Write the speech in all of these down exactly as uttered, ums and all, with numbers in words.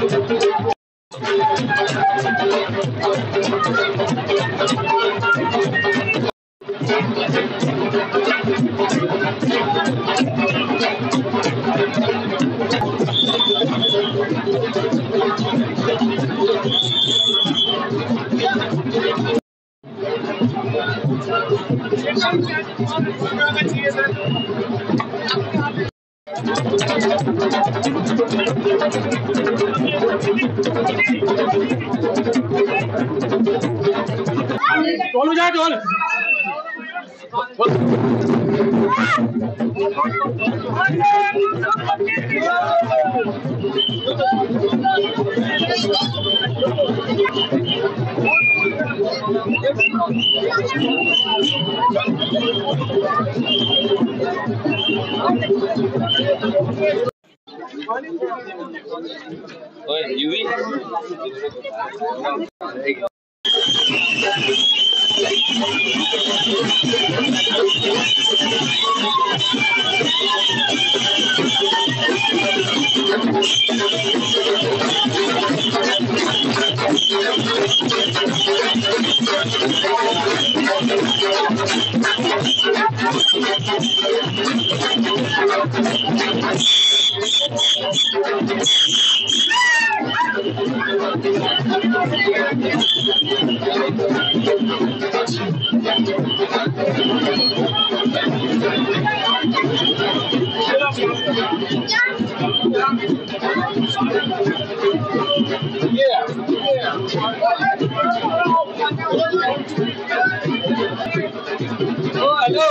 ढोल जा ढोल ओए यूवी हेलो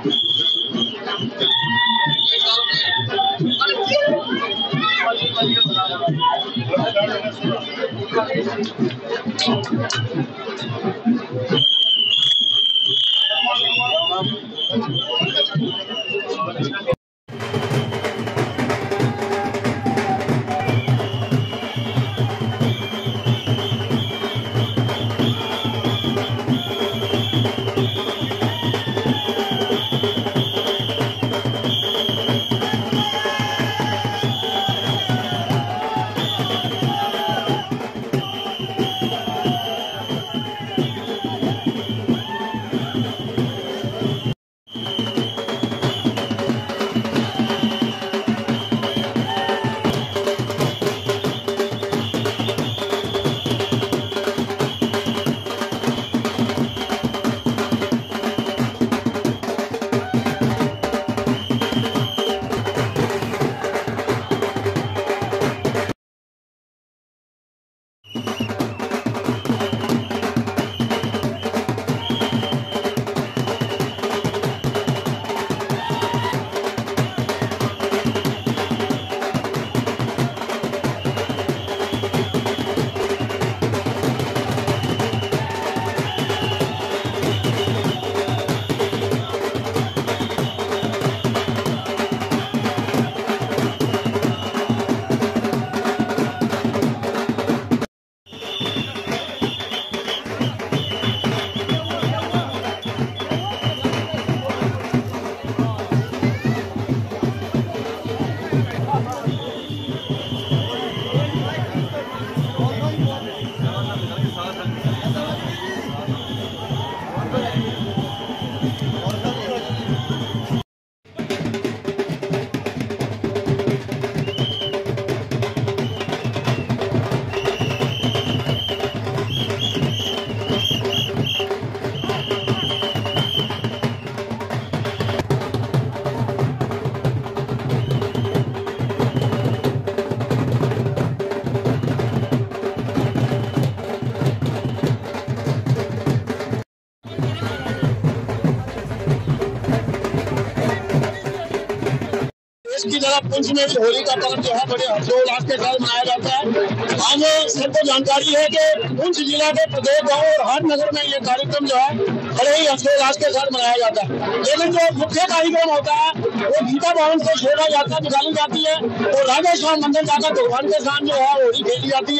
की तरह पुंछ में भी होली का पर्व जो है बड़े हर्षोल्लास के साथ मनाया जाता है। हम सबको जानकारी है कि पुंछ जिला के प्रत्येक गांव और हर नगर में ये कार्यक्रम जो है बड़े ही हर्षोल्लास के साथ मनाया जाता है। लेकिन जो मुख्य कार्यक्रम होता है वो गीता भवन से शोभा यात्रा निकाली जाती है और राधा स्वामी मंदिर जाकर भगवान के साथ जो है होली खेली जाती है।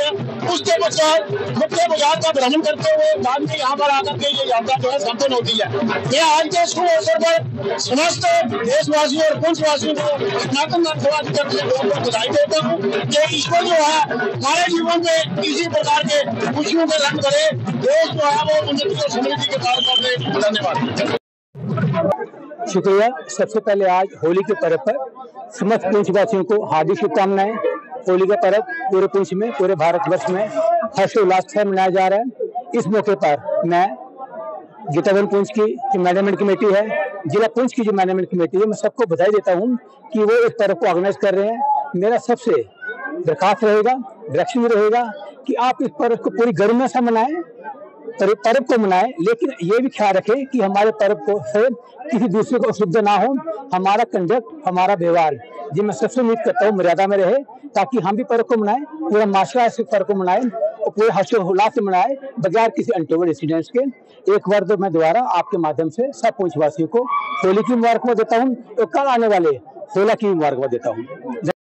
उसके पश्चात मुख्य बाजार का भ्रमण करते हुए बाद में यहाँ पर आकर के ये यात्रा जो है संपन्न होती है। मैं आज के शुभ अवसर पर समस्त देशवासियों और पुंछवासियों को सनातन धर्म की तरफ से बहुत बहुत बधाई देता हूँ कि ईश्वर जो है हमारे जीवन में इसी प्रकार के खुशियों के रंग भरे, देश जो है वो उन्नति और समृद्धि के कार्य कर रहे। धन्यवाद। शुक्रिया। सबसे पहले आज होली के पर्व पर समस्त पुंछवासियों को हार्दिक शुभकामनाएं। होली का पर्व पूरे पुंछ में, पूरे भारतवर्ष में हर्षोल्लास से मनाया जा रहा है। इस मौके पर मैं गीतावन पुंछ की जो मैनेजमेंट कमेटी है, जिला पुंछ की जो मैनेजमेंट कमेटी है, मैं सबको बधाई देता हूं कि वो इस पर्व को ऑर्गेनाइज कर रहे हैं। मेरा सबसे दरखास्त रहेगा, डायरेक्शन भी रहेगा कि आप इस पर्व को पूरी गरिमा से मनाएं, पर्व को मनाएं, लेकिन ये भी ख्याल रखें कि हमारे पर्व को से किसी दूसरे को असुविधा ना हो। हमारा कंडक्ट, हमारा व्यवहार, जी मैं सबसे उम्मीद करता हूँ मर्यादा में रहे, ताकि हम भी पर्व को मनाएं, पूरा माशरा इस पर्व को मनाएं और पूरे हर्षोल्लास से मनाएं बगैर किसी अनटोवर्ड इंसिडेंट्स के। एक बार तो मैं दोबारा आपके माध्यम से सब पुंछवासियों को होली की मुबारकबाद देता हूँ और कल आने वाले होला की मुबारकबाद देता हूँ।